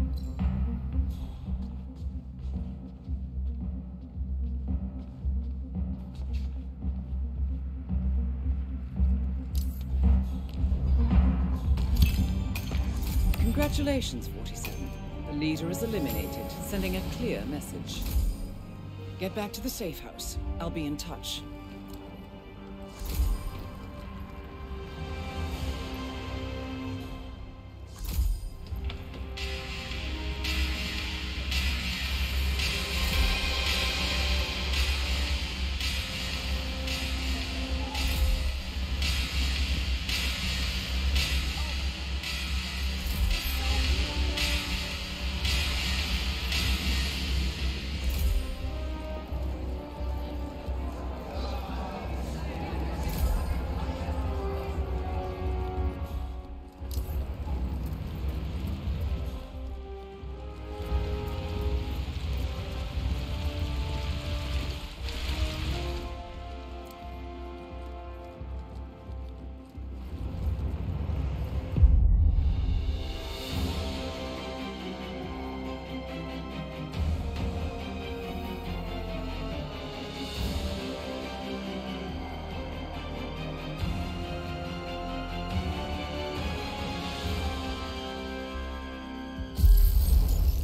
Congratulations, forty-seven. The leader is eliminated, sending a clear message. Get back to the safe house. I'll be in touch.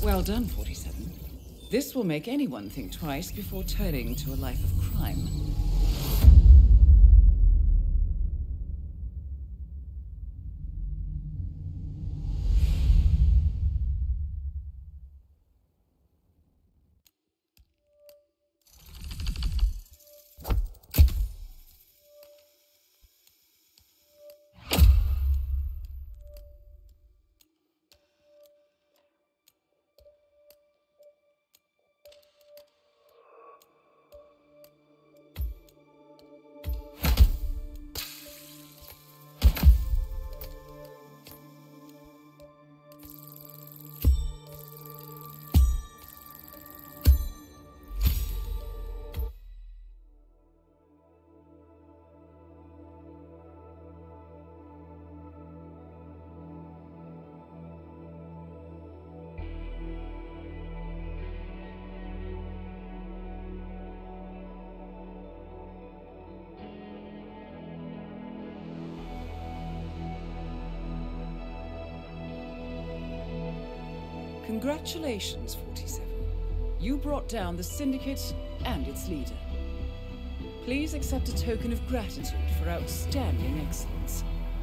Well done, forty-seven. This will make anyone think twice before turning to a life of crime. Congratulations, forty-seven. You brought down the Syndicate and its leader. Please accept a token of gratitude for outstanding excellence.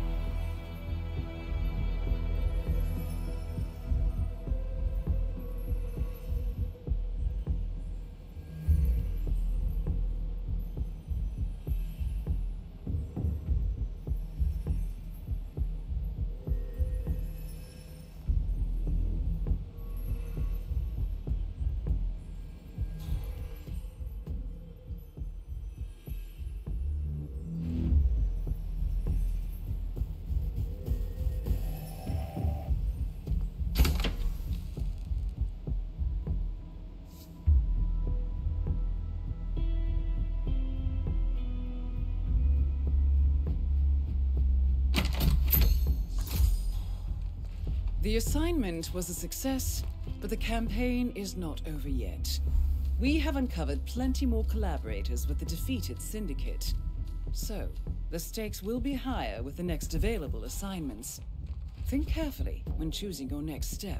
The assignment was a success, but the campaign is not over yet. We have uncovered plenty more collaborators with the defeated Syndicate. So, the stakes will be higher with the next available assignments. Think carefully when choosing your next step.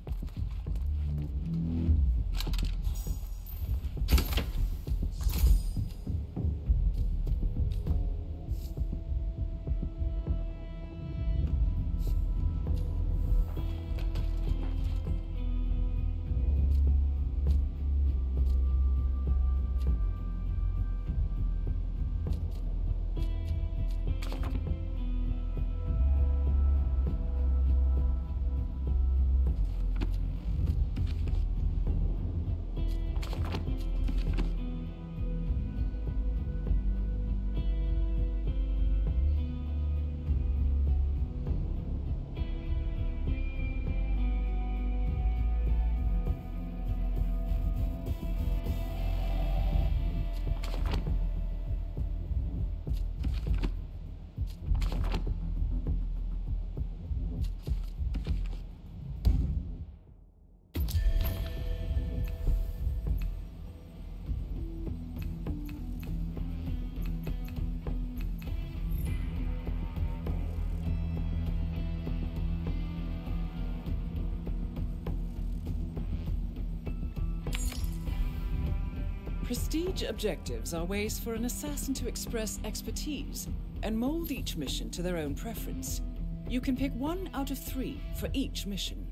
Prestige objectives are ways for an assassin to express expertise and mold each mission to their own preference. You can pick one out of three for each mission.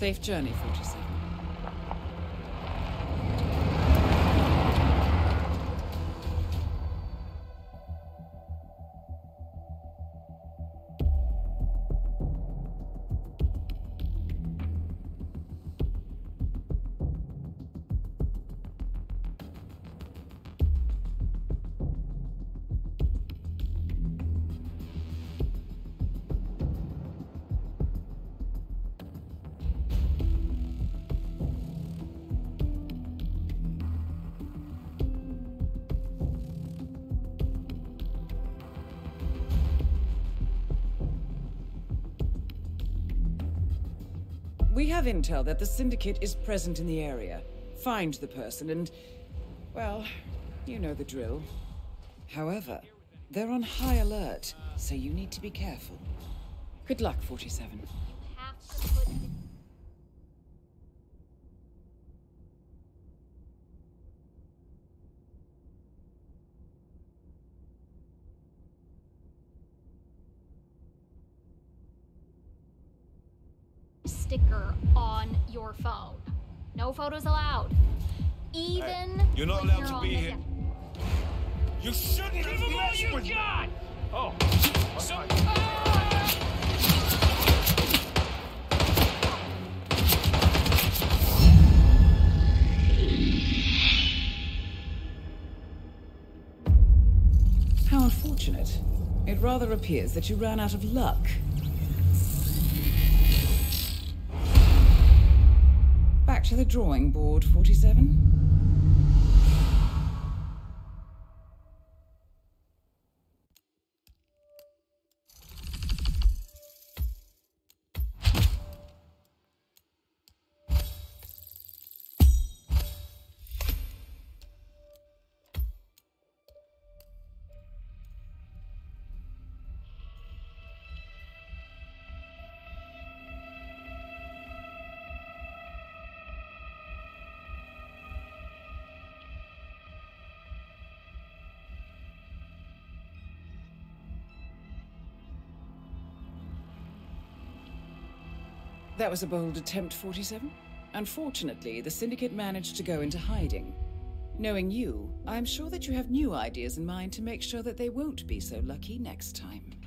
Safe journey, forty-seven. We have intel that the Syndicate is present in the area. Find the person and, well, you know the drill. However, they're on high alert, so you need to be careful. Good luck, forty-seven. Sticker on your phone. No photos allowed. Even Hey, you're not when allowed you're to on be the- here. You shouldn't Give have him all messed you with me. got! Oh. So, How unfortunate. It rather appears that you ran out of luck. Back to the drawing board, forty-seven. That was a bold attempt, forty-seven. Unfortunately, the Syndicate managed to go into hiding. Knowing you, I'm sure that you have new ideas in mind to make sure that they won't be so lucky next time.